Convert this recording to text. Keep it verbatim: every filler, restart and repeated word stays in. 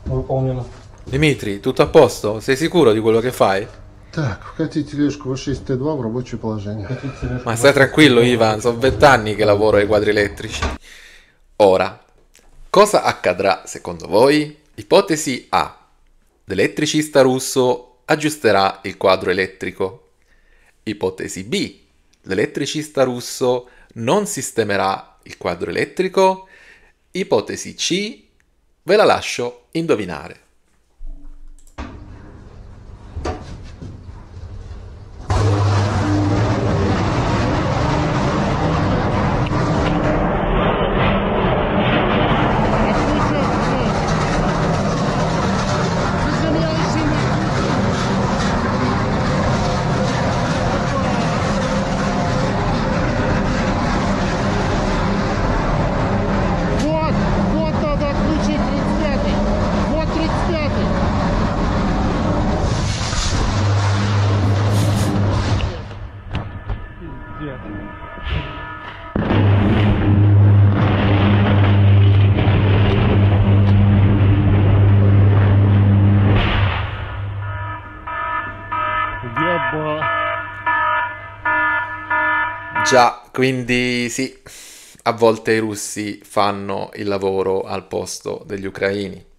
Выполнено. Dimitri, tutto a posto? Sei sicuro di quello che fai? Так, вкатить тележку вэ шесть тэ два в рабочее положение. Ma stai tranquillo, Ivan, sono vent'anni che lavoro ai quadri elettrici. Ora, cosa accadrà secondo voi? Ipotesi A. L'elettricista russo aggiusterà il quadro elettrico. Ipotesi B. L'elettricista russo non sistemerà il quadro elettrico. Ipotesi C. Ve la lascio indovinare. Вот, вот надо отключить тридцать пятый. Вот тридцать пятый. Еба. Già, quindi sì, a volte i russi fanno il lavoro al posto degli ucraini.